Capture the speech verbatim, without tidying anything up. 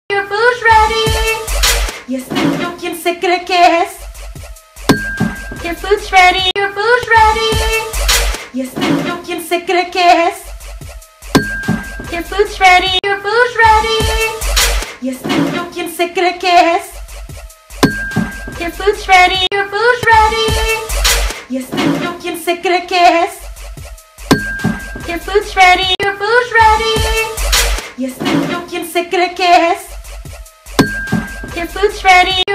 Your food's ready. ¿Y este niño quién se cree que es? Your food's ready. Your food's ready. ¿Y este niño quién se cree que es? Your food's ready. Your food's ready. ¿Y este niño quién se cree que es? Your food's ready. Your food's ready. ¿Y este niño quién se cree que es? Your food's ready. Your food's ready. ¿Y este niño quién se cree que es? Your food's ready.